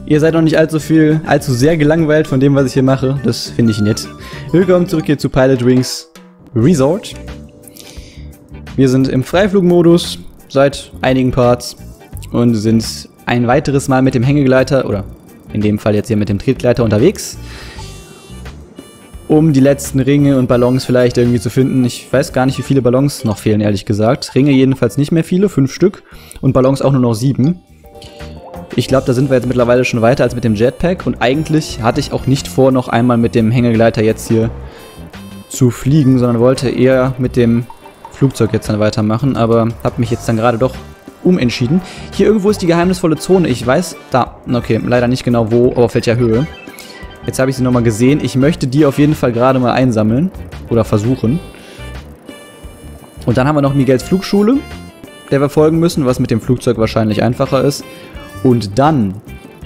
Ihr seid noch nicht allzu sehr gelangweilt von dem, was ich hier mache. Das finde ich nett. Willkommen zurück hier zu Pilot Wings Resort. Wir sind im Freiflugmodus seit einigen Parts und sind ein weiteres Mal mit dem Hängegleiter, oder in dem Fall jetzt hier mit dem Tretgleiter unterwegs, um die letzten Ringe und Ballons vielleicht irgendwie zu finden. Ich weiß gar nicht, wie viele Ballons noch fehlen, ehrlich gesagt. Ringe jedenfalls nicht mehr viele, 5 Stück. Und Ballons auch nur noch 7. Ich glaube, da sind wir jetzt mittlerweile schon weiter als mit dem Jetpack. Und eigentlich hatte ich auch nicht vor, noch einmal mit dem Hängegleiter jetzt hier zu fliegen, sondern wollte eher mit dem Flugzeug jetzt dann weitermachen. Aber habe mich jetzt dann gerade doch umentschieden. Hier irgendwo ist die geheimnisvolle Zone. Ich weiß, da, okay, leider nicht genau wo, aber auf welcher Höhe. Jetzt habe ich sie nochmal gesehen. Ich möchte die auf jeden Fall gerade mal einsammeln. Oder versuchen. Und dann haben wir noch Miguels Flugschule, der wir folgen müssen, was mit dem Flugzeug wahrscheinlich einfacher ist. Und dann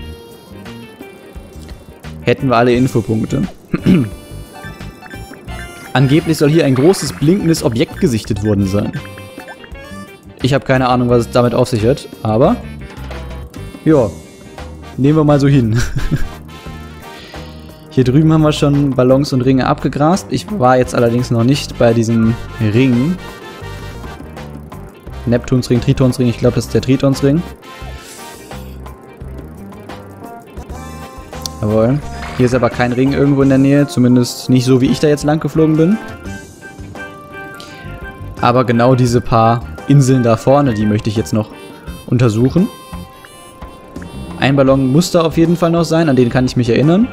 hätten wir alle Infopunkte. Angeblich soll hier ein großes blinkendes Objekt gesichtet worden sein. Ich habe keine Ahnung, was es damit auf sich hat, aber ja, nehmen wir mal so hin. Hier drüben haben wir schon Ballons und Ringe abgegrast. Ich war jetzt allerdings noch nicht bei diesem Ring. Neptunsring, Tritonsring, ich glaube, das ist der Tritonsring. Jawohl. Hier ist aber kein Ring irgendwo in der Nähe, zumindest nicht so, wie ich da jetzt lang geflogen bin. Aber genau diese paar Inseln da vorne, die möchte ich jetzt noch untersuchen. Ein Ballon muss da auf jeden Fall noch sein, an den kann ich mich erinnern.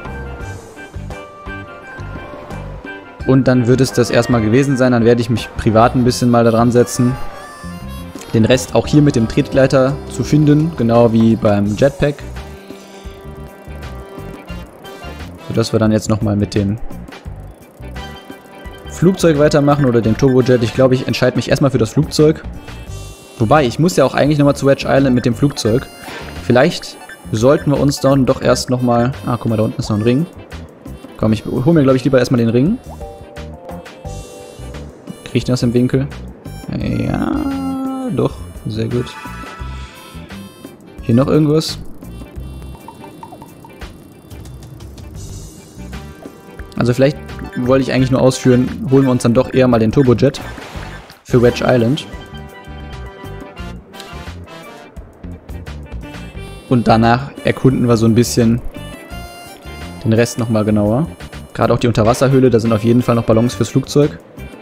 Und dann wird es das erstmal gewesen sein, dann werde ich mich privat ein bisschen mal da dran setzen. Den Rest auch hier mit dem Tretgleiter zu finden, genau wie beim Jetpack. Sodass wir dann jetzt nochmal mit dem Flugzeug weitermachen oder dem Turbojet. Ich glaube, ich entscheide mich erstmal für das Flugzeug. Wobei, ich muss ja auch eigentlich nochmal zu Wedge Island mit dem Flugzeug. Vielleicht sollten wir uns dann doch erst nochmal... Ah, guck mal, da unten ist noch ein Ring. Komm, ich hole mir, glaube ich, lieber erstmal den Ring. Kriege ich das im Winkel? Ja, doch. Sehr gut. Hier noch irgendwas? Also vielleicht wollte ich eigentlich nur ausführen, holen wir uns dann doch eher mal den Turbojet für Wedge Island. Und danach erkunden wir so ein bisschen den Rest nochmal genauer. Gerade auch die Unterwasserhöhle, da sind auf jeden Fall noch Ballons fürs Flugzeug.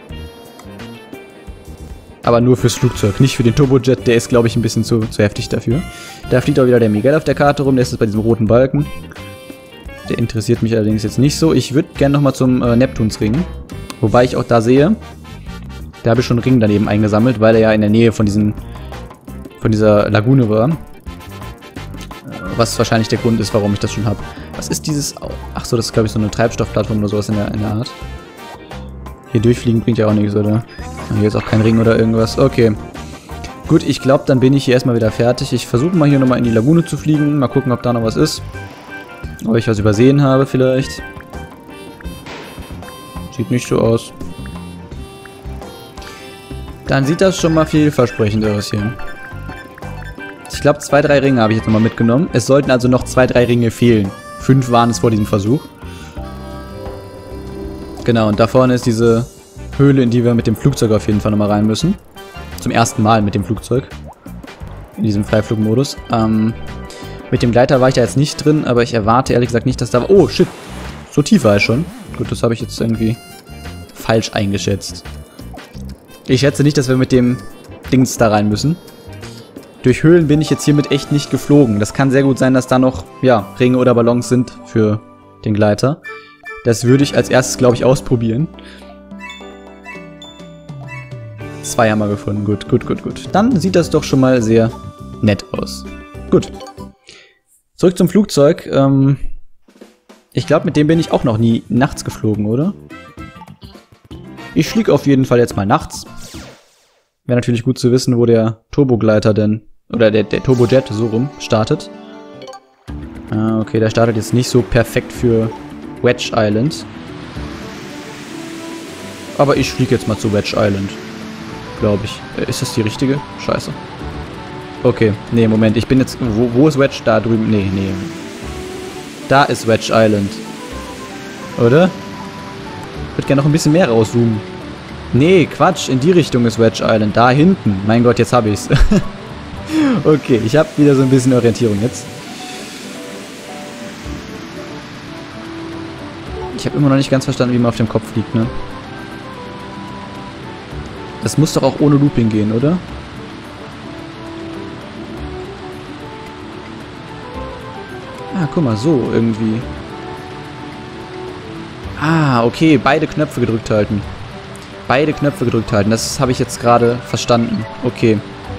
Aber nur fürs Flugzeug, nicht für den Turbojet, der ist, glaube ich, ein bisschen zu heftig dafür. Da fliegt auch wieder der Miguel auf der Karte rum, der ist jetzt bei diesem roten Balken. Der interessiert mich allerdings jetzt nicht so. Ich würde gerne nochmal zum Neptunsring. Wobei ich auch da sehe, da habe ich schon einen Ring daneben eingesammelt, weil er ja in der Nähe von dieser Lagune war. Was wahrscheinlich der Grund ist, warum ich das schon habe. Was ist dieses... Achso, das ist, glaube ich, so eine Treibstoffplattform oder sowas in der Art. Hier durchfliegen bringt ja auch nichts, oder? Hier ist auch kein Ring oder irgendwas. Okay. Gut, ich glaube, dann bin ich hier erstmal wieder fertig. Ich versuche mal hier nochmal in die Lagune zu fliegen. Mal gucken, ob da noch was ist. Ob ich was übersehen habe vielleicht. Sieht nicht so aus. Dann sieht das schon mal vielversprechend aus hier. Ich glaube, 2, 3 Ringe habe ich jetzt nochmal mitgenommen. Es sollten also noch 2, 3 Ringe fehlen. 5 waren es vor diesem Versuch. Genau, und da vorne ist diese Höhle, in die wir mit dem Flugzeug auf jeden Fall nochmal rein müssen. Zum ersten Mal mit dem Flugzeug. In diesem Freiflugmodus. Mit dem Gleiter war ich da jetzt nicht drin, aber ich erwarte ehrlich gesagt nicht, dass da... Oh, shit. So tief war ich schon. Gut, das habe ich jetzt irgendwie falsch eingeschätzt. Ich schätze nicht, dass wir mit dem Dings da rein müssen. Durch Höhlen bin ich jetzt hiermit echt nicht geflogen. Das kann sehr gut sein, dass da noch, ja, Ringe oder Ballons sind für den Gleiter. Das würde ich als erstes, glaube ich, ausprobieren. 2 haben wir gefunden. Gut, gut, gut, gut. Dann sieht das doch schon mal sehr nett aus. Gut. Zurück zum Flugzeug. Ich glaube, mit dem bin ich auch noch nie nachts geflogen, oder? Ich fliege auf jeden Fall jetzt mal nachts. Wäre natürlich gut zu wissen, wo der Turbogleiter denn, oder der Turbojet so rum startet. Okay, der startet jetzt nicht so perfekt für Wedge Island. Aber ich fliege jetzt mal zu Wedge Island. Glaube ich. Ist das die richtige? Scheiße. Okay, nee, Moment. Ich bin jetzt... Wo ist Wedge? Da drüben. Nee. Da ist Wedge Island. Oder? Ich würde gerne noch ein bisschen mehr rauszoomen. Nee, Quatsch. In die Richtung ist Wedge Island. Da hinten. Mein Gott, jetzt habe ich's. Okay, ich habe wieder so ein bisschen Orientierung jetzt. Ich habe immer noch nicht ganz verstanden, wie man auf dem Kopf liegt, ne? Das muss doch auch ohne Looping gehen, oder? Ah, guck mal, so irgendwie. Ah, okay, beide Knöpfe gedrückt halten. Beide Knöpfe gedrückt halten, das habe ich jetzt gerade verstanden. Okay.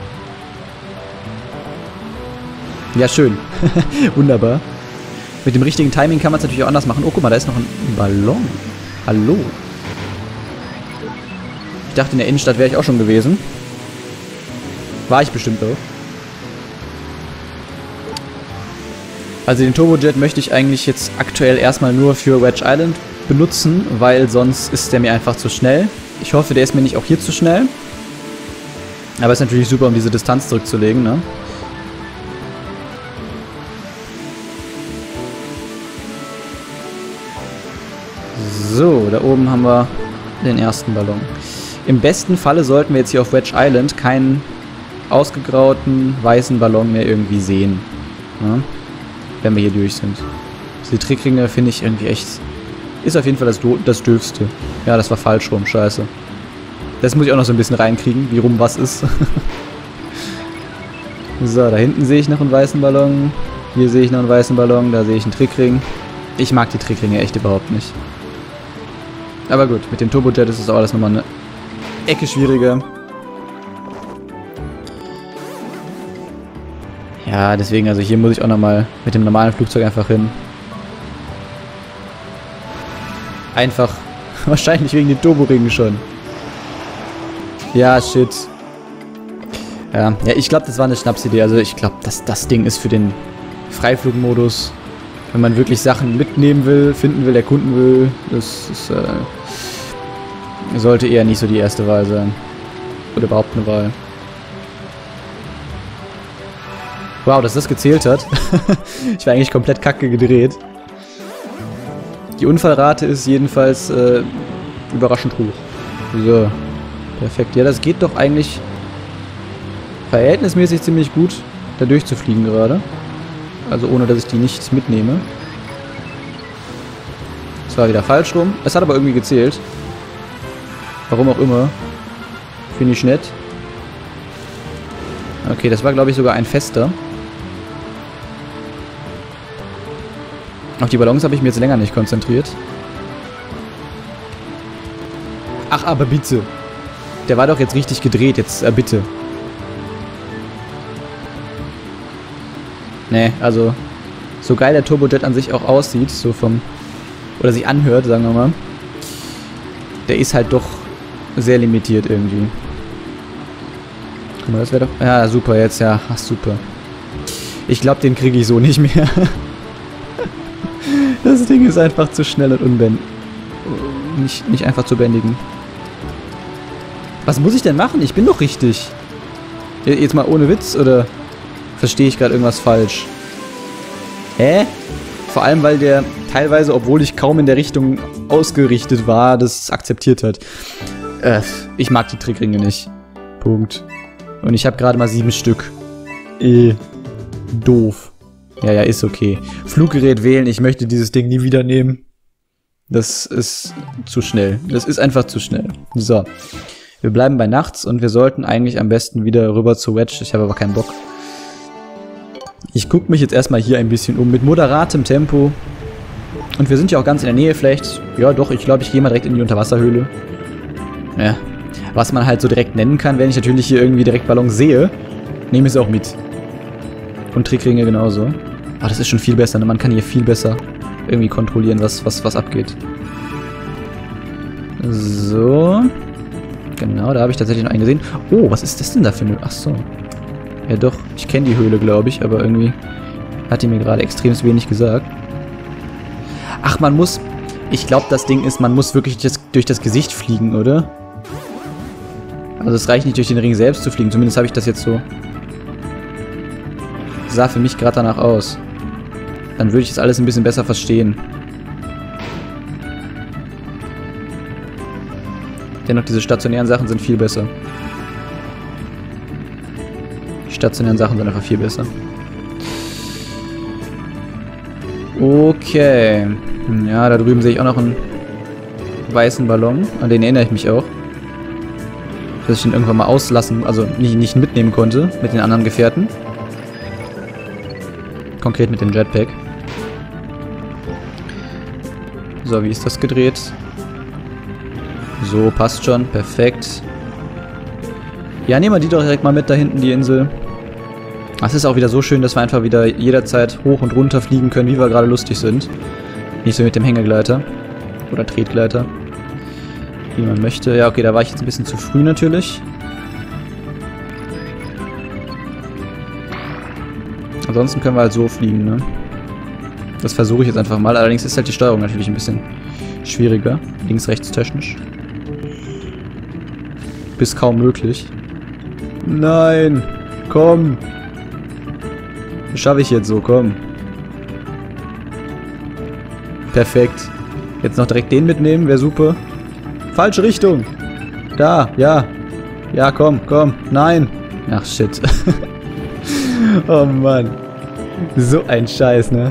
Ja, schön. Wunderbar. Mit dem richtigen Timing kann man es natürlich auch anders machen. Oh, guck mal, da ist noch ein Ballon. Hallo. Ich dachte, in der Innenstadt wäre ich auch schon gewesen. War ich bestimmt auch. Also den Turbojet möchte ich eigentlich jetzt aktuell erstmal nur für Wedge Island benutzen, weil sonst ist der mir einfach zu schnell. Ich hoffe, der ist mir nicht auch hier zu schnell. Aber ist natürlich super, um diese Distanz zurückzulegen, ne? So, da oben haben wir den ersten Ballon. Im besten Falle sollten wir jetzt hier auf Wedge Island keinen ausgegrauten weißen Ballon mehr irgendwie sehen. Ja? Wenn wir hier durch sind. Diese Trickringe finde ich irgendwie echt... Ist auf jeden Fall das Dürfste. Ja, das war falsch rum, scheiße. Das muss ich auch noch so ein bisschen reinkriegen, wie rum was ist. So, da hinten sehe ich noch einen weißen Ballon. Hier sehe ich noch einen weißen Ballon, da sehe ich einen Trickring. Ich mag die Trickringe echt überhaupt nicht. Aber gut, mit dem Turbojet ist es auch alles nochmal eine Ecke schwieriger. Ja, deswegen, also hier muss ich auch nochmal mit dem normalen Flugzeug einfach hin. Einfach, wahrscheinlich wegen den Turboringen schon. Ja, shit. Ja, ich glaube, das war eine Schnapsidee. Also ich glaube, das Ding ist für den Freiflugmodus. Wenn man wirklich Sachen mitnehmen will, finden will, erkunden will, das ist, sollte eher nicht so die erste Wahl sein. Oder überhaupt eine Wahl. Wow, dass das gezählt hat. Ich war eigentlich komplett kacke gedreht. Die Unfallrate ist jedenfalls überraschend hoch. So, perfekt. Ja, das geht doch eigentlich verhältnismäßig ziemlich gut, da durchzufliegen gerade. Also ohne, dass ich die nicht mitnehme. Das war wieder falsch rum. Es hat aber irgendwie gezählt. Warum auch immer. Finde ich nett. Okay, das war glaube ich sogar ein fester. Auf die Ballons habe ich mir jetzt länger nicht konzentriert. Ach, aber bitte. Der war doch jetzt richtig gedreht. Jetzt, bitte. Nee, also so geil der Turbojet an sich auch aussieht, so vom, oder sich anhört, sagen wir mal, der ist halt doch sehr limitiert irgendwie. Guck mal, das wäre doch, ja super, jetzt, ja, ach super. Ich glaube, den kriege ich so nicht mehr. Das Ding ist einfach zu schnell und unbändig. Nicht einfach zu bändigen. Was muss ich denn machen? Ich bin doch richtig. Jetzt mal ohne Witz, oder verstehe ich gerade irgendwas falsch? Hä? Vor allem, weil der teilweise, obwohl ich kaum in der Richtung ausgerichtet war, das akzeptiert hat. Ich mag die Trickringe nicht. Punkt. Und ich habe gerade mal 7 Stück. Doof. Ja, ist okay. Fluggerät wählen, ich möchte dieses Ding nie wieder nehmen. Das ist zu schnell. Das ist einfach zu schnell. So. Wir bleiben bei nachts und wir sollten eigentlich am besten wieder rüber zu Wedge. Ich habe aber keinen Bock. Ich gucke mich jetzt erstmal hier ein bisschen um mit moderatem Tempo. Und wir sind ja auch ganz in der Nähe vielleicht. Ja doch, ich glaube, ich gehe mal direkt in die Unterwasserhöhle. Ja. Was man halt so direkt nennen kann, wenn ich natürlich hier irgendwie direkt Ballons sehe, nehme ich es auch mit. Und Trickringe genauso. Aber das ist schon viel besser, ne? Man kann hier viel besser irgendwie kontrollieren, was abgeht. So. Genau, da habe ich tatsächlich noch einen gesehen. Oh, was ist das denn da für eine... Ach so. Ja doch, ich kenne die Höhle, glaube ich, aber irgendwie hat die mir gerade extrem wenig gesagt. Ach, man muss... Ich glaube, das Ding ist, man muss wirklich durch das Gesicht fliegen, oder? Also es reicht nicht, durch den Ring selbst zu fliegen. Zumindest habe ich das jetzt so... Sah für mich gerade danach aus. Dann würde ich das alles ein bisschen besser verstehen. Dennoch, diese stationären Sachen sind viel besser. Die stationären Sachen sind einfach viel besser. Okay. Ja, da drüben sehe ich auch noch einen weißen Ballon. An den erinnere ich mich auch. Dass ich den irgendwann mal auslassen, also nicht mitnehmen konnte mit den anderen Gefährten. Konkret mit dem Jetpack. So, wie ist das gedreht? So, passt schon. Perfekt. Ja, nehmen wir die doch direkt mal mit da hinten, die Insel. Es ist auch wieder so schön, dass wir einfach wieder jederzeit hoch und runter fliegen können, wie wir gerade lustig sind. Nicht so mit dem Hängegleiter. Oder Tretgleiter. Wie man möchte. Ja, okay, da war ich jetzt ein bisschen zu früh natürlich. Ansonsten können wir halt so fliegen, ne? Das versuche ich jetzt einfach mal. Allerdings ist halt die Steuerung natürlich ein bisschen schwieriger. Links-rechts technisch. Bis kaum möglich. Nein! Komm! Das schaffe ich jetzt so, komm. Perfekt. Jetzt noch direkt den mitnehmen, wäre super. Falsche Richtung! Da, ja. Ja, komm, komm. Nein! Ach, shit. Oh Mann. So ein Scheiß, ne?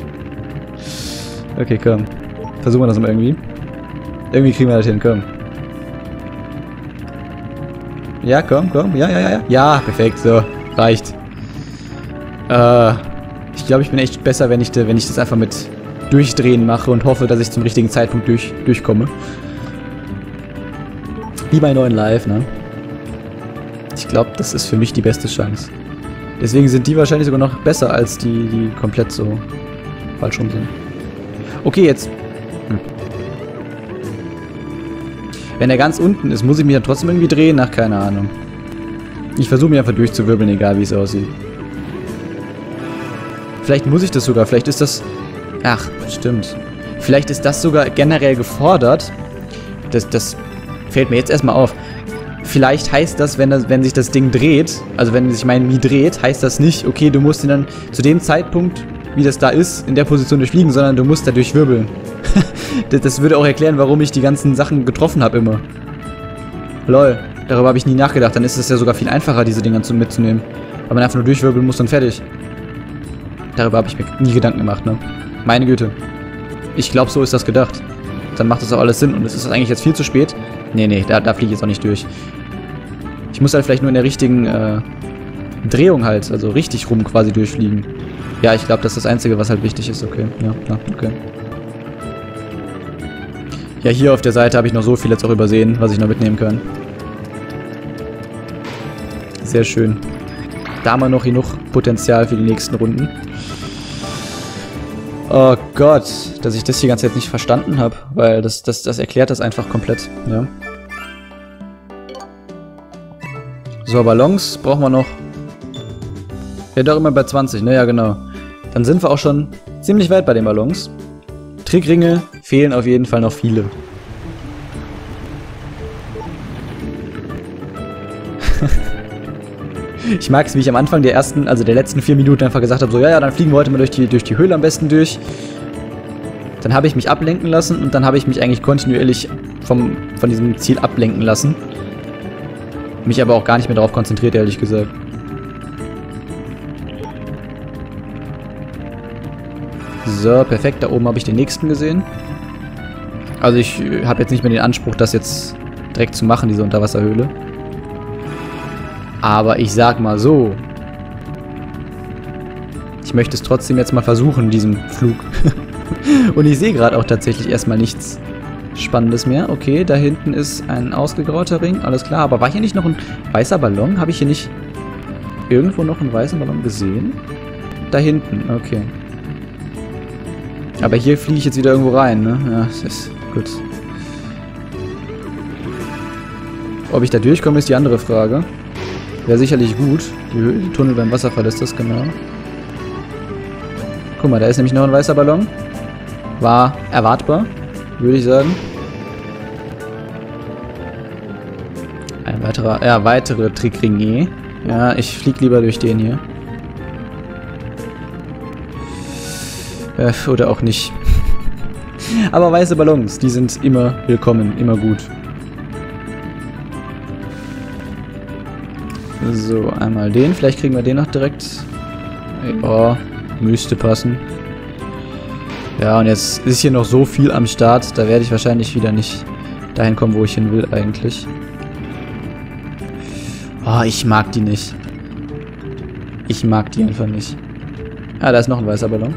Okay, komm. Versuchen wir das mal irgendwie. Irgendwie kriegen wir das hin, komm. Ja, komm, komm. Ja, ja, ja, ja. Ja, perfekt, so. Reicht. Ich glaube, ich bin echt besser, wenn ich das einfach mit Durchdrehen mache und hoffe, dass ich zum richtigen Zeitpunkt durchkomme. Wie bei neuen Live, ne? Ich glaube, das ist für mich die beste Chance. Deswegen sind die wahrscheinlich sogar noch besser als die komplett so falsch rum sind. Okay, jetzt. Wenn er ganz unten ist, muss ich mich dann trotzdem irgendwie drehen? Ach, keine Ahnung. Ich versuche mich einfach durchzuwirbeln, egal wie es aussieht. Vielleicht muss ich das sogar. Vielleicht ist das... Ach, stimmt. Vielleicht ist das sogar generell gefordert. Das fällt mir jetzt erstmal auf. Vielleicht heißt das, wenn sich das Ding dreht, also wenn sich mein Mi dreht, heißt das nicht, okay, du musst ihn dann zu dem Zeitpunkt, wie das da ist, in der Position durchfliegen, sondern du musst da durchwirbeln. Das würde auch erklären, warum ich die ganzen Sachen getroffen habe immer. Lol, darüber habe ich nie nachgedacht. Dann ist es ja sogar viel einfacher, diese Dinger mitzunehmen. Weil man einfach nur durchwirbeln muss und fertig. Darüber habe ich mir nie Gedanken gemacht, ne? Meine Güte. Ich glaube, so ist das gedacht. Dann macht das auch alles Sinn. Und es ist eigentlich jetzt viel zu spät. Nee, da fliege ich jetzt auch nicht durch. Ich muss halt vielleicht nur in der richtigen Drehung halt, also richtig rum quasi durchfliegen. Ja, ich glaube, das ist das Einzige, was halt wichtig ist. Okay, ja, okay. Ja, hier auf der Seite habe ich noch so viel jetzt auch übersehen, was ich noch mitnehmen kann. Sehr schön. Da haben wir noch genug Potenzial für die nächsten Runden. Oh Gott, dass ich das die ganze Zeit nicht verstanden habe, weil das erklärt das einfach komplett, ja. So, Ballons brauchen wir noch. Ja, doch immer bei 20, ne? Ja, genau. Dann sind wir auch schon ziemlich weit bei den Ballons. Trickringe fehlen auf jeden Fall noch viele. Ich mag es, wie ich am Anfang der letzten 4 Minuten einfach gesagt habe, so, ja, dann fliegen wir heute mal durch die Höhle am besten durch. Dann habe ich mich ablenken lassen und dann habe ich mich eigentlich kontinuierlich von diesem Ziel ablenken lassen. Mich aber auch gar nicht mehr darauf konzentriert, ehrlich gesagt. So, perfekt. Da oben habe ich den nächsten gesehen. Also ich habe jetzt nicht mehr den Anspruch, das jetzt direkt zu machen, diese Unterwasserhöhle. Aber ich sag mal so. Ich möchte es trotzdem jetzt mal versuchen, diesen Flug. Und ich sehe gerade auch tatsächlich erstmal nichts Spannendes mehr. Okay, da hinten ist ein ausgegrauter Ring. Alles klar. Aber war hier nicht noch ein weißer Ballon? Habe ich hier nicht irgendwo noch einen weißen Ballon gesehen? Da hinten. Okay. Aber hier fliege ich jetzt wieder irgendwo rein, ne? Ja, das ist gut. Ob ich da durchkomme, ist die andere Frage. Wäre sicherlich gut. Die Tunnel beim Wasserfall ist das, genau. Guck mal, da ist nämlich noch ein weißer Ballon. War erwartbar, würde ich sagen. Ein weiterer, ja, weitere Trickringe. Ja, ich fliege lieber durch den hier. Oder auch nicht. Aber weiße Ballons, die sind immer willkommen, immer gut. So, einmal den. Vielleicht kriegen wir den noch direkt. Oh, müsste passen. Ja, und jetzt ist hier noch so viel am Start. Da werde ich wahrscheinlich wieder nicht dahin kommen, wo ich hin will eigentlich. Oh, ich mag die nicht. Ich mag die einfach nicht. Ah, da ist noch ein weißer Ballon.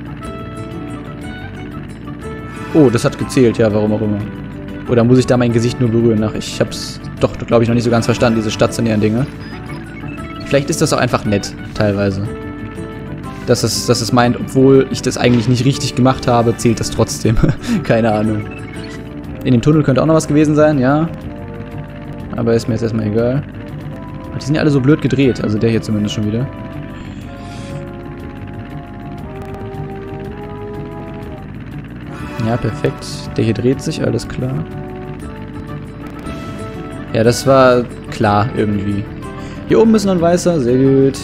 Oh, das hat gezählt, ja, warum auch immer. Oder muss ich da mein Gesicht nur berühren? Ach, ich hab's doch, glaube ich, noch nicht so ganz verstanden, diese stationären Dinge. Vielleicht ist das auch einfach nett, teilweise. Dass es meint, obwohl ich das eigentlich nicht richtig gemacht habe, zählt das trotzdem. Keine Ahnung. In dem Tunnel könnte auch noch was gewesen sein, ja. Aber ist mir jetzt erstmal egal. Aber die sind ja alle so blöd gedreht, also der hier zumindest schon wieder. Ja, perfekt. Der hier dreht sich, alles klar. Ja, das war klar irgendwie. Hier oben ist noch ein weißer, sehr gut.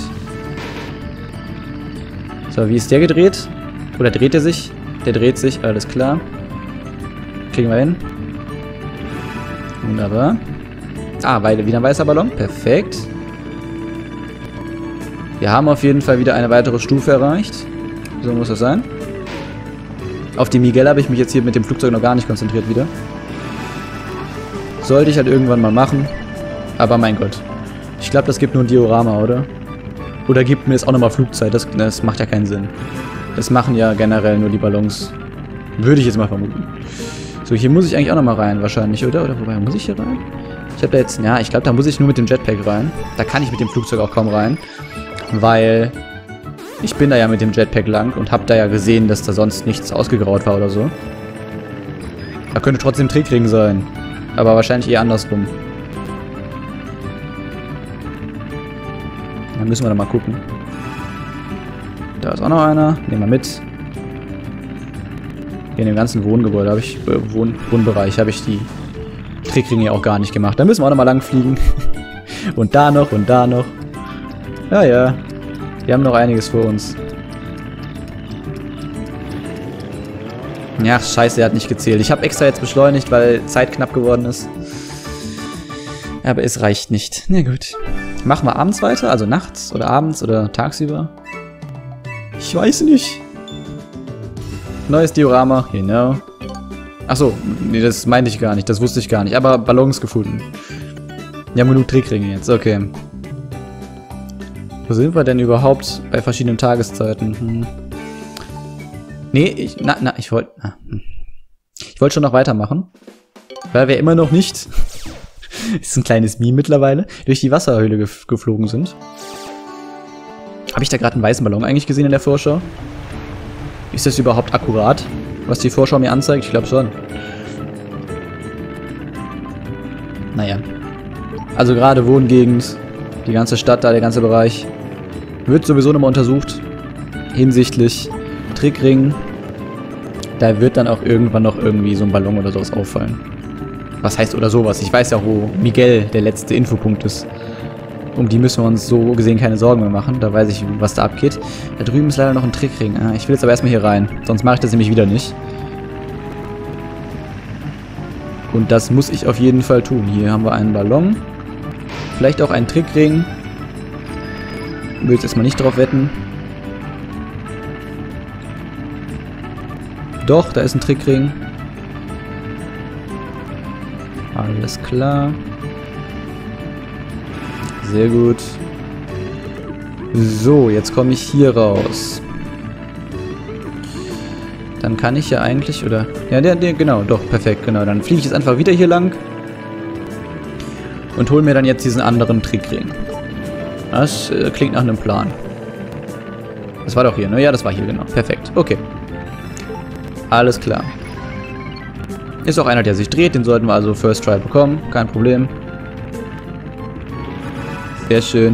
So, wie ist der gedreht? Oder dreht er sich? Der dreht sich, alles klar. Kriegen wir hin. Wunderbar. Ah, wieder ein weißer Ballon, perfekt. Wir haben auf jeden Fall wieder eine weitere Stufe erreicht. So muss das sein. Auf die Miguel habe ich mich jetzt hier mit dem Flugzeug noch gar nicht konzentriert wieder. Sollte ich halt irgendwann mal machen. Aber mein Gott. Ich glaube, das gibt nur ein Diorama, oder? Oder gibt mir jetzt auch nochmal Flugzeit. Das macht ja keinen Sinn. Das machen ja generell nur die Ballons. Würde ich jetzt mal vermuten. So, hier muss ich eigentlich auch nochmal rein wahrscheinlich, oder? Oder wobei, muss ich hier rein? Ich habe da jetzt... Ja, ich glaube, da muss ich nur mit dem Jetpack rein. Da kann ich mit dem Flugzeug auch kaum rein. Weil... Ich bin da ja mit dem Jetpack lang und habe da ja gesehen, dass da sonst nichts ausgegraut war oder so. Da könnte trotzdem Trickring sein. Aber wahrscheinlich eher andersrum. Dann müssen wir da mal gucken. Da ist auch noch einer. Nehmen wir mit. Hier in dem ganzen Wohngebäude habe ich... Wohnbereich habe ich die Trickringe auch gar nicht gemacht. Da müssen wir auch noch mal lang fliegen. Und da noch und da noch. Ja, ja. Wir haben noch einiges vor uns. Ja, scheiße, er hat nicht gezählt. Ich habe extra jetzt beschleunigt, weil Zeit knapp geworden ist. Aber es reicht nicht. Na gut. Machen wir abends weiter? Also nachts oder abends oder tagsüber? Ich weiß nicht. Neues Diorama, genau. Achso, nee, das meinte ich gar nicht. Das wusste ich gar nicht. Aber Ballons gefunden. Wir haben genug Trickringe jetzt, okay. Wo sind wir denn überhaupt bei verschiedenen Tageszeiten? Nee, ich wollte... Ich wollte schon noch weitermachen. Weil wir immer noch nicht... ist ein kleines Meme mittlerweile. Durch die Wasserhöhle geflogen sind. Habe ich da gerade einen weißen Ballon eigentlich gesehen in der Vorschau? Ist das überhaupt akkurat, was die Vorschau mir anzeigt? Ich glaube schon. Naja. Also gerade Wohngegend, die ganze Stadt da, der ganze Bereich, wird sowieso nochmal untersucht. Hinsichtlich Trickring. Da wird dann auch irgendwann noch irgendwie so ein Ballon oder sowas auffallen. Was heißt oder sowas? Ich weiß ja, wo Miguel der letzte Infopunkt ist. Um die müssen wir uns so gesehen keine Sorgen mehr machen. Da weiß ich, was da abgeht. Da drüben ist leider noch ein Trickring. Ich will jetzt aber erstmal hier rein. Sonst mache ich das nämlich wieder nicht. Und das muss ich auf jeden Fall tun. Hier haben wir einen Ballon. Vielleicht auch einen Trickring. Will jetzt erstmal nicht drauf wetten. Doch, da ist ein Trickring. Alles klar. Sehr gut. So, jetzt komme ich hier raus. Dann kann ich ja eigentlich, oder... Ja, genau, doch, perfekt, genau. Dann fliege ich jetzt einfach wieder hier lang. Und hole mir dann jetzt diesen anderen Trickring. Das klingt nach einem Plan. Das war doch hier, ne? Ja, das war hier, genau. Perfekt, okay. Alles klar. Ist auch einer, der sich dreht. Den sollten wir also First Try bekommen. Kein Problem. Sehr schön.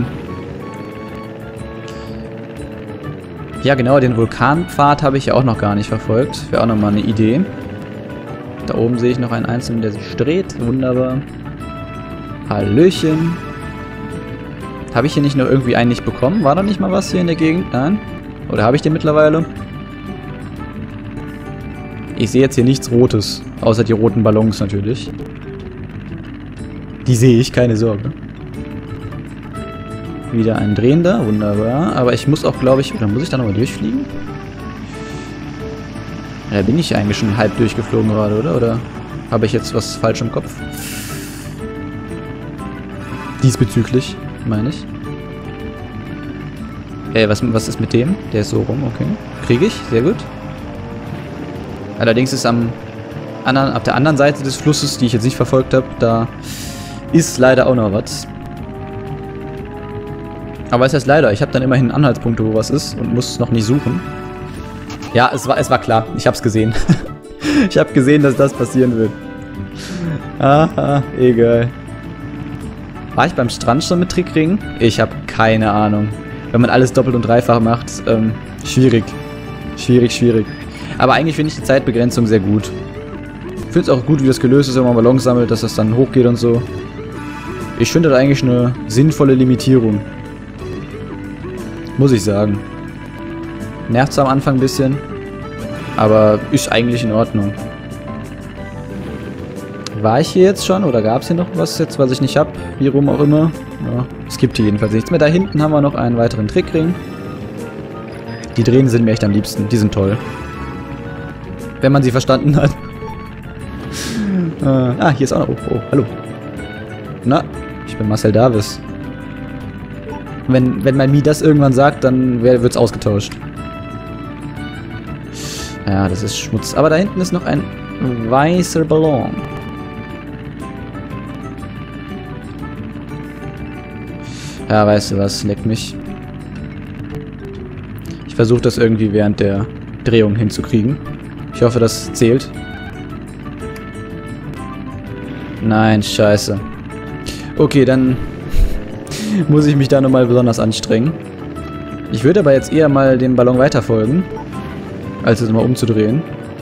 Ja, genau, den Vulkanpfad habe ich ja auch noch gar nicht verfolgt. Wäre auch nochmal eine Idee. Da oben sehe ich noch einen Einzelnen, der sich dreht. Wunderbar. Hallöchen. Habe ich hier nicht noch irgendwie einen nicht bekommen? War da nicht mal was hier in der Gegend? Nein? Oder habe ich den mittlerweile? Ich sehe jetzt hier nichts Rotes, außer die roten Ballons natürlich. Die sehe ich, keine Sorge. Wieder ein drehender, wunderbar. Aber ich muss auch, glaube ich, oder muss ich da nochmal durchfliegen? Ja, bin ich eigentlich schon halb durchgeflogen gerade, oder? Oder habe ich jetzt was falsch im Kopf? Diesbezüglich, meine ich. Was ist mit dem? Der ist so rum, okay. Kriege ich, sehr gut. Allerdings ist auf der anderen Seite des Flusses, die ich jetzt nicht verfolgt habe, da ist leider auch noch was. Aber es heißt leider, ich habe dann immerhin Anhaltspunkte, wo was ist und muss es noch nicht suchen. Ja, es war klar, ich habe es gesehen. Ich habe gesehen, dass das passieren wird. Aha, egal. War ich beim Strand schon mit Trickringen? Ich habe keine Ahnung. Wenn man alles doppelt und dreifach macht, schwierig. Schwierig. Aber eigentlich finde ich die Zeitbegrenzung sehr gut. Ich finde es auch gut, wie das gelöst ist, wenn man Ballons sammelt, dass das dann hochgeht und so. Ich finde das eigentlich eine sinnvolle Limitierung. Muss ich sagen. Nervt zwar am Anfang ein bisschen, aber ist eigentlich in Ordnung. War ich hier jetzt schon oder gab es hier noch was jetzt, was ich nicht habe? Wie rum auch immer. Ja, es gibt hier jedenfalls nichts mehr. Da hinten haben wir noch einen weiteren Trickring. Die Drehen sind mir echt am liebsten. Die sind toll. Wenn man sie verstanden hat. Hier ist auch noch... Oh, hallo. Na, ich bin Marcel Davis. Wenn mein Mi das irgendwann sagt, dann wird's ausgetauscht. Ja, das ist Schmutz. Aber da hinten ist noch ein weißer Ballon. Ja, weißt du was, leck mich. Ich versuche das irgendwie während der Drehung hinzukriegen. Ich hoffe, das zählt. Nein, scheiße. Okay, dann muss ich mich da nochmal besonders anstrengen. Ich würde aber jetzt eher mal dem Ballon weiterfolgen, als es mal umzudrehen.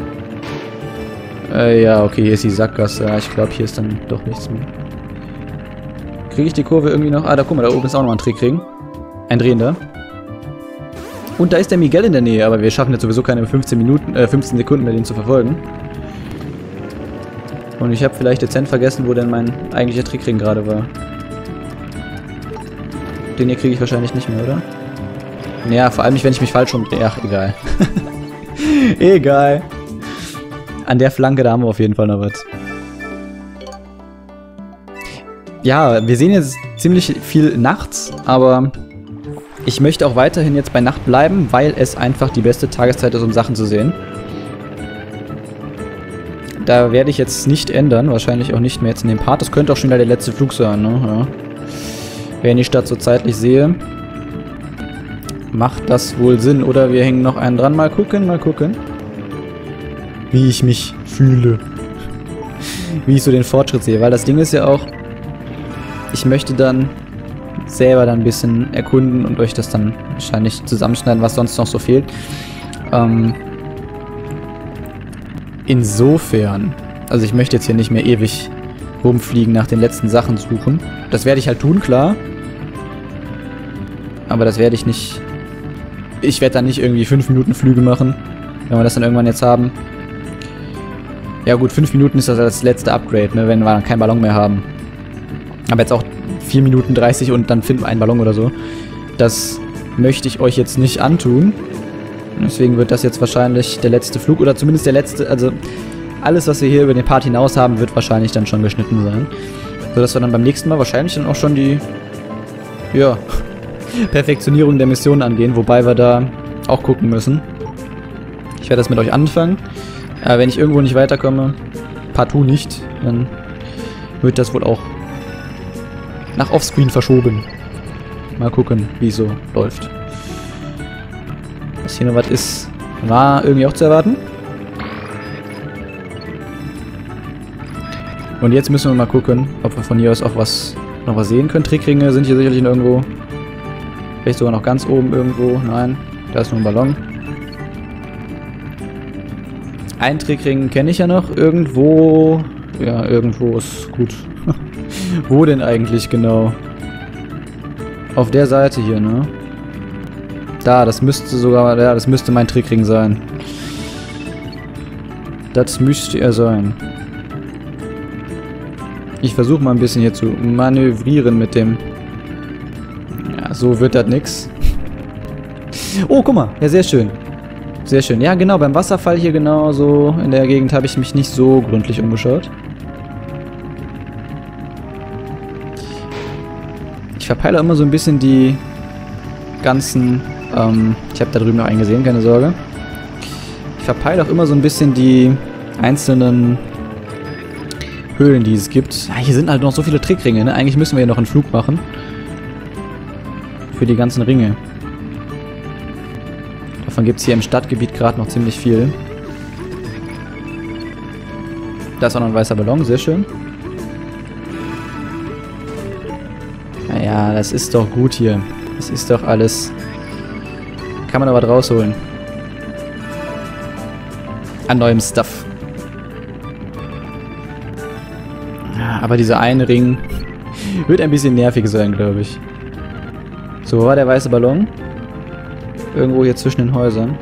Ja, okay, hier ist die Sackgasse. Ja, ich glaube, hier ist dann doch nichts mehr. Kriege ich die Kurve irgendwie noch? Ah, da guck mal, da oben ist auch noch ein Trickring. Ein drehender. Und da ist der Miguel in der Nähe, aber wir schaffen jetzt sowieso keine 15 Sekunden mehr, den zu verfolgen. Und ich habe vielleicht dezent vergessen, wo denn mein eigentlicher Trickring gerade war. Den hier kriege ich wahrscheinlich nicht mehr, oder? Ja, vor allem nicht, wenn ich mich falsch rumdrehe. Ach, egal. Egal. An der Flanke, da haben wir auf jeden Fall noch was. Ja, wir sehen jetzt ziemlich viel nachts, aber ich möchte auch weiterhin jetzt bei Nacht bleiben, weil es einfach die beste Tageszeit ist, um Sachen zu sehen. Da werde ich jetzt nicht ändern, wahrscheinlich auch nicht mehr jetzt in dem Part. Das könnte auch schon wieder der letzte Flug sein, ne? Ja. Wenn ich die Stadt so zeitlich sehe, macht das wohl Sinn. Oder wir hängen noch einen dran. Mal gucken. Wie ich mich fühle. Wie ich so den Fortschritt sehe. Weil das Ding ist ja auch, ich möchte dann selber dann ein bisschen erkunden und euch das dann wahrscheinlich zusammenschneiden, was sonst noch so fehlt. Insofern, also ich möchte jetzt hier nicht mehr ewig rumfliegen, nach den letzten Sachen suchen. Das werde ich halt tun, klar. Aber das werde ich nicht... Ich werde dann nicht irgendwie 5 Minuten Flüge machen, wenn wir das dann irgendwann jetzt haben. Ja gut, 5 Minuten ist das letzte Upgrade, ne, wenn wir dann keinen Ballon mehr haben. Aber jetzt auch 4 Minuten 30 und dann finden wir einen Ballon oder so. Das möchte ich euch jetzt nicht antun. Deswegen wird das jetzt wahrscheinlich der letzte Flug oder zumindest der letzte, also alles, was wir hier über den Part hinaus haben, wird wahrscheinlich dann schon geschnitten sein. Sodass wir dann beim nächsten Mal wahrscheinlich dann auch schon die, ja, Perfektionierung der Mission angehen, wobei wir da auch gucken müssen. Ich werde das mit euch anfangen. Aber wenn ich irgendwo nicht weiterkomme, partout nicht, dann wird das wohl auch nach Offscreen verschoben. Mal gucken, wie es so läuft. Was hier noch was ist, war irgendwie auch zu erwarten. Und jetzt müssen wir mal gucken, ob wir von hier aus auch noch was sehen können. Trickringe sind hier sicherlich irgendwo. Vielleicht sogar noch ganz oben irgendwo. Nein, da ist nur ein Ballon. Ein Trickring kenne ich ja noch. Irgendwo. Ja, irgendwo ist gut. Wo denn eigentlich genau? Auf der Seite hier, ne? Da, das müsste sogar, ja, das müsste mein Trickring sein. Das müsste er sein. Ich versuche mal ein bisschen hier zu manövrieren mit dem... Ja, so wird das nix. Oh, guck mal. Ja, sehr schön. Sehr schön. Ja, genau, beim Wasserfall hier genau so in der Gegend habe ich mich nicht so gründlich umgeschaut. Ich verpeile immer so ein bisschen die ganzen... ich habe da drüben noch einen gesehen, keine Sorge. Ich verpeile auch immer so ein bisschen die einzelnen Höhlen, die es gibt. Ja, hier sind halt noch so viele Trickringe, ne? Eigentlich müssen wir hier noch einen Flug machen. Für die ganzen Ringe. Davon gibt es hier im Stadtgebiet gerade noch ziemlich viel. Da ist auch noch ein weißer Ballon, sehr schön. Naja, das ist doch gut hier. Das ist doch alles... Kann man aber was rausholen. An neuem Stuff. Ja, aber dieser eine Ring wird ein bisschen nervig sein, glaube ich. So, wo war der weiße Ballon? Irgendwo hier zwischen den Häusern.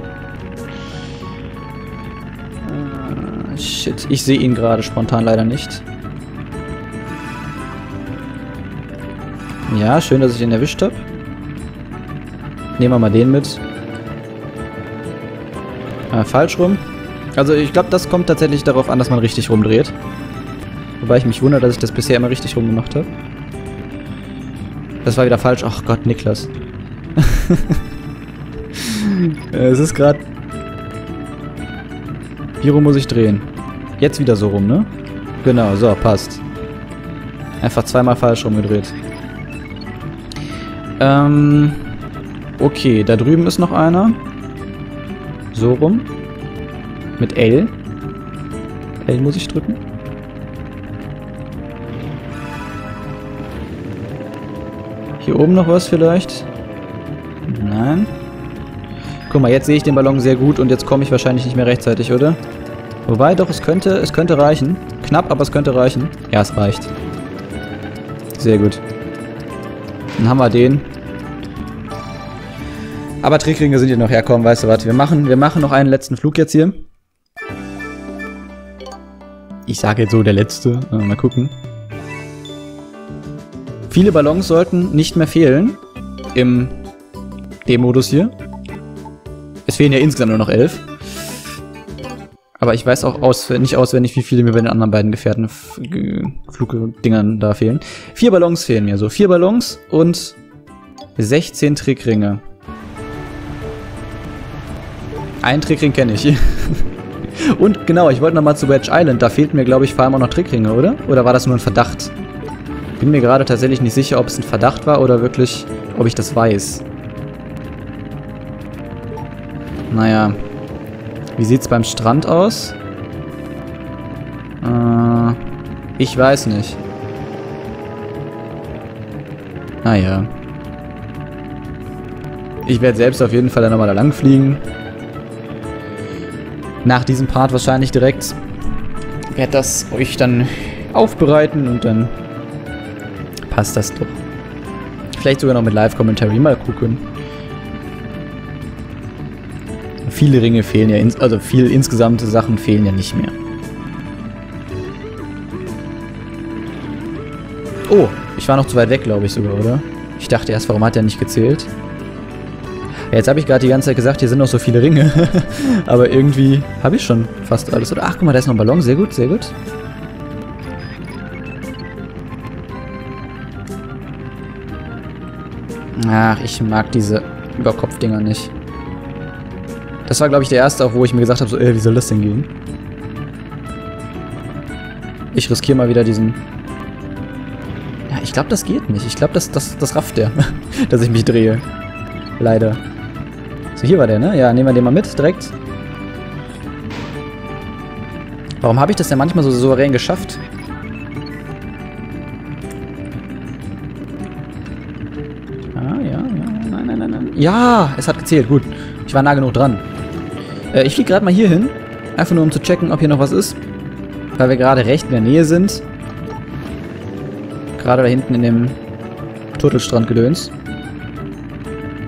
Shit, ich sehe ihn gerade spontan leider nicht. Ja, schön, dass ich ihn erwischt habe. Nehmen wir mal den mit. Falsch rum. Also ich glaube, das kommt tatsächlich darauf an, dass man richtig rumdreht. Wobei ich mich wundere, dass ich das bisher immer richtig rum gemacht habe. Das war wieder falsch. Ach Gott, Niklas. Es ist gerade... Wie rum muss ich drehen? Jetzt wieder so rum, ne? Genau, so, passt. Einfach zweimal falsch rumgedreht. Okay, da drüben ist noch einer. So rum. Mit L. L muss ich drücken. Hier oben noch was vielleicht? Nein. Guck mal, jetzt sehe ich den Ballon sehr gut und jetzt komme ich wahrscheinlich nicht mehr rechtzeitig, oder? Wobei, doch, es könnte reichen. Knapp, aber es könnte reichen. Ja, es reicht. Sehr gut. Dann haben wir den. Aber Trickringe sind hier noch herkommen, weißt du was? Wir machen noch einen letzten Flug jetzt hier. Ich sage jetzt so der letzte. Mal gucken. Viele Ballons sollten nicht mehr fehlen. Im D-Modus hier. Es fehlen ja insgesamt nur noch 11. Aber ich weiß auch nicht auswendig, wie viele mir bei den anderen beiden Gefährten Flugdingern da fehlen. 4 Ballons fehlen mir. So, 4 Ballons und 16 Trickringe. Einen Trickring kenne ich. Und genau, ich wollte nochmal zu Wedge Island. Da fehlten mir, glaube ich, vor allem auch noch Trickringe, oder? Oder war das nur ein Verdacht? Bin mir gerade tatsächlich nicht sicher, ob es ein Verdacht war oder wirklich, ob ich das weiß. Naja. Wie sieht's beim Strand aus? Ich weiß nicht. Naja. Ich werde selbst auf jeden Fall dann nochmal da lang fliegen. Nach diesem Part wahrscheinlich direkt. Werde das euch dann aufbereiten und dann passt das doch. Vielleicht sogar noch mit Live-Commentary. Mal gucken. Viele Ringe fehlen ja, also viele insgesamte Sachen fehlen ja nicht mehr. Oh, ich war noch zu weit weg, glaube ich sogar, oder? Ich dachte erst, warum hat der nicht gezählt? Ja, jetzt habe ich gerade die ganze Zeit gesagt, hier sind noch so viele Ringe. Aber irgendwie habe ich schon fast alles. Ach, guck mal, da ist noch ein Ballon. Sehr gut, sehr gut. Ach, ich mag diese Überkopfdinger nicht. Das war, glaube ich, der erste, auch wo ich mir gesagt habe, so, wie soll das denn gehen? Ich riskiere mal wieder diesen... Ja, ich glaube, das geht nicht. Ich glaube, das rafft der, dass ich mich drehe. Leider. So, hier war der, ne? Ja, nehmen wir den mal mit, direkt. Warum habe ich das denn manchmal so souverän geschafft? Nein. Ja, es hat gezählt, gut. Ich war nah genug dran. Ich fliege gerade mal hier hin. Einfach nur, um zu checken, ob hier noch was ist. Weil wir gerade recht in der Nähe sind. Gerade da hinten in dem Turtelstrand-Gedöns.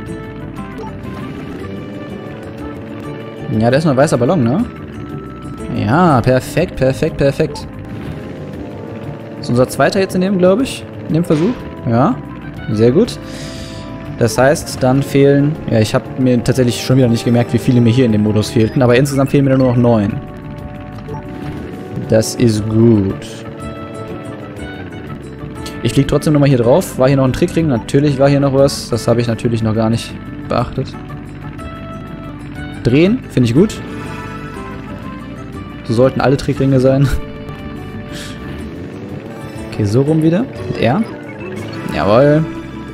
Ja, da ist noch ein weißer Ballon, ne? Ja, perfekt, perfekt, perfekt. Das ist unser zweiter jetzt in dem, glaube ich. In dem Versuch. Ja, sehr gut. Das heißt, dann fehlen... Ja, ich habe mir tatsächlich schon wieder nicht gemerkt, wie viele mir hier in dem Modus fehlten. Aber insgesamt fehlen mir dann nur noch 9. Das ist gut. Ich fliege trotzdem nochmal hier drauf. War hier noch ein Trickring? Natürlich war hier noch was. Das habe ich natürlich noch gar nicht beachtet. Drehen, finde ich gut. So sollten alle Trickringe sein. Okay, so rum wieder. Mit R. Jawohl.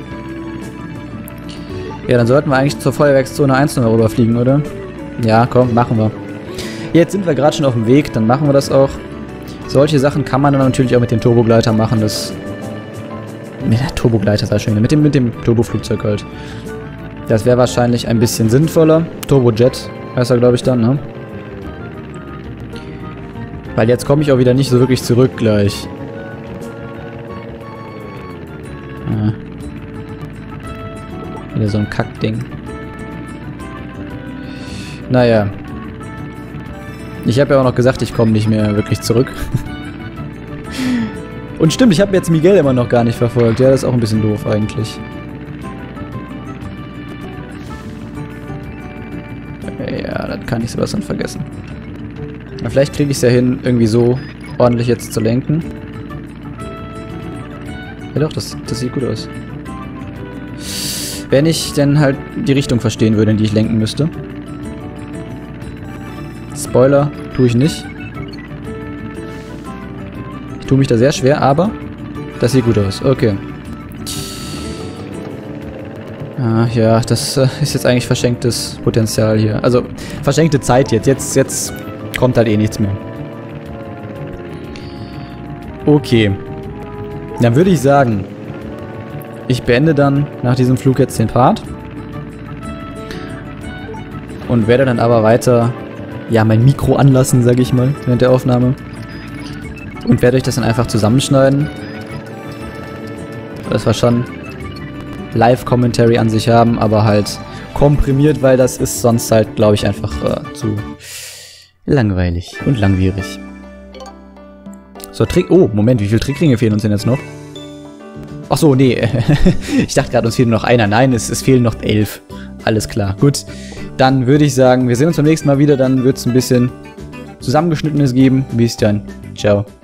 Ja, dann sollten wir eigentlich zur Feuerwerkszone 1 noch rüberfliegen, oder? Ja, komm, machen wir. Jetzt sind wir gerade schon auf dem Weg, dann machen wir das auch. Solche Sachen kann man dann natürlich auch mit dem Turbogleiter machen. Das... Mit der Turbogleiter sei schon wieder. Mit dem Turboflugzeug halt. Das wäre wahrscheinlich ein bisschen sinnvoller. Turbojet heißt er, glaube ich, dann, ne? Weil jetzt komme ich auch wieder nicht so wirklich zurück gleich. Ja. Wieder so ein Kackding. Naja. Ich habe ja auch noch gesagt, ich komme nicht mehr wirklich zurück. Und stimmt, ich habe jetzt Miguel immer noch gar nicht verfolgt. Ja, das ist auch ein bisschen doof eigentlich. Ja, das kann ich sowas dann vergessen. Aber vielleicht kriege ich es ja hin, irgendwie so ordentlich jetzt zu lenken. Ja doch, das sieht gut aus. Wenn ich denn halt die Richtung verstehen würde, in die ich lenken müsste. Spoiler, tue ich nicht. Ich tue mich da sehr schwer, aber das sieht gut aus. Okay. Ja, das ist jetzt eigentlich verschenktes Potenzial hier. Also, verschenkte Zeit jetzt. Jetzt kommt halt eh nichts mehr. Okay. Dann würde ich sagen, ich beende dann nach diesem Flug jetzt den Part. Und werde dann aber weiter, ja, mein Mikro anlassen, sage ich mal, während der Aufnahme. Und werde euch das dann einfach zusammenschneiden. Das war schon Live-Commentary an sich haben, aber halt komprimiert, weil das ist sonst halt, glaube ich, einfach zu langweilig und langwierig. So, Oh, Moment, wie viele Trickringe fehlen uns denn jetzt noch? Ach so, nee. Ich dachte gerade, uns fehlt nur noch einer. Nein, es fehlen noch 11. Alles klar. Gut, dann würde ich sagen, wir sehen uns beim nächsten Mal wieder. Dann wird es ein bisschen Zusammengeschnittenes geben. Bis dann. Ciao.